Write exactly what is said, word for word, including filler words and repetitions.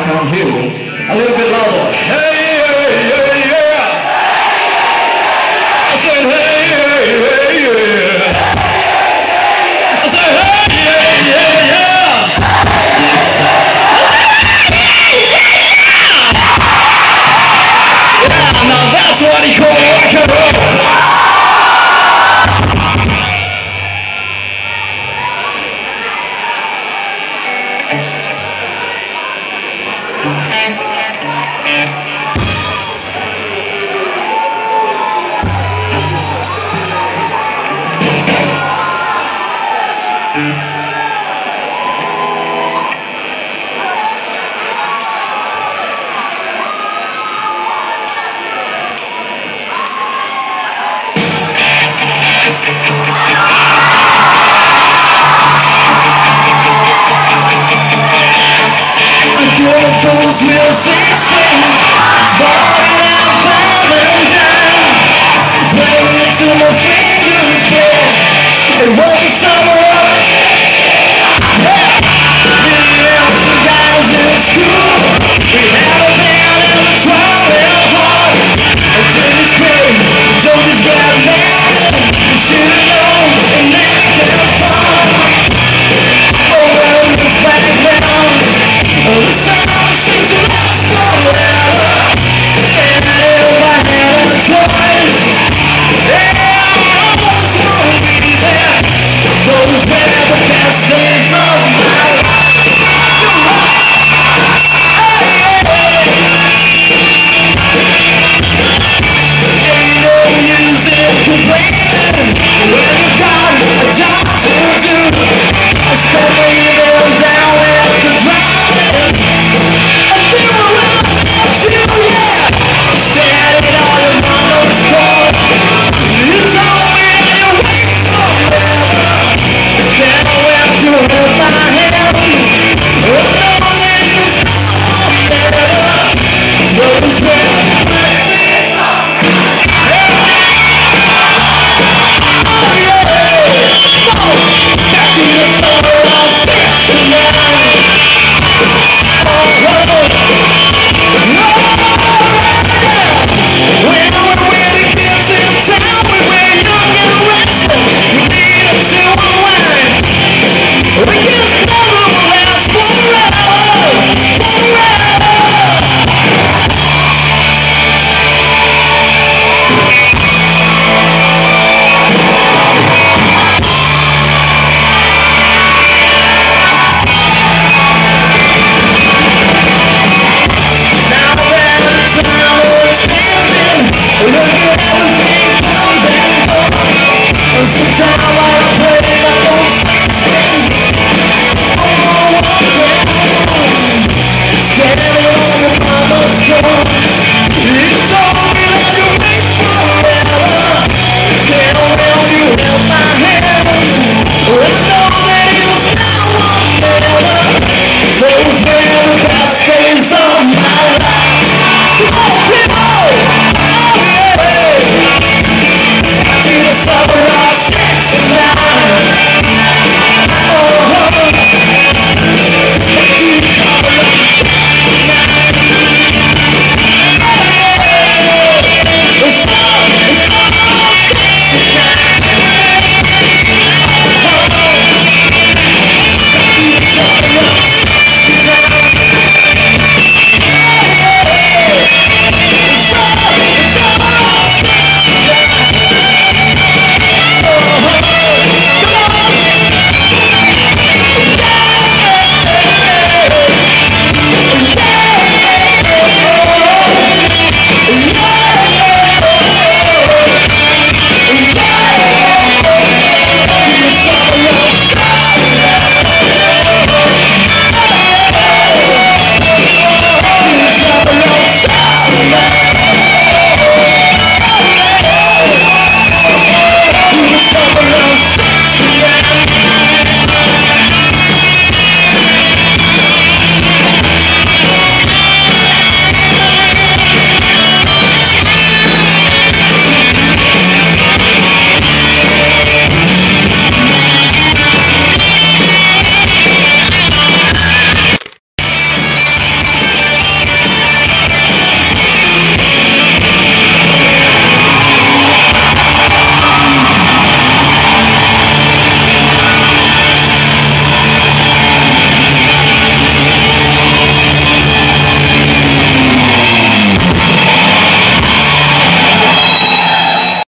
I can't hear you. A little bit louder. Hey, hey, hey, yeah. I said, hey, hey, hey, yeah. I said, hey, hey, yeah, yeah. Yeah, now that's what he called rock and roll. Fools will sing songs, falling and falling down, playing it till my fingers blow. It was the summer up. Yeah, me and some guys in school, we had a band and a twirling hard. And Dennis Gray, Joe just got mad. We should've known it next their fun. Oh well, it looks back down. Oh, the sun. My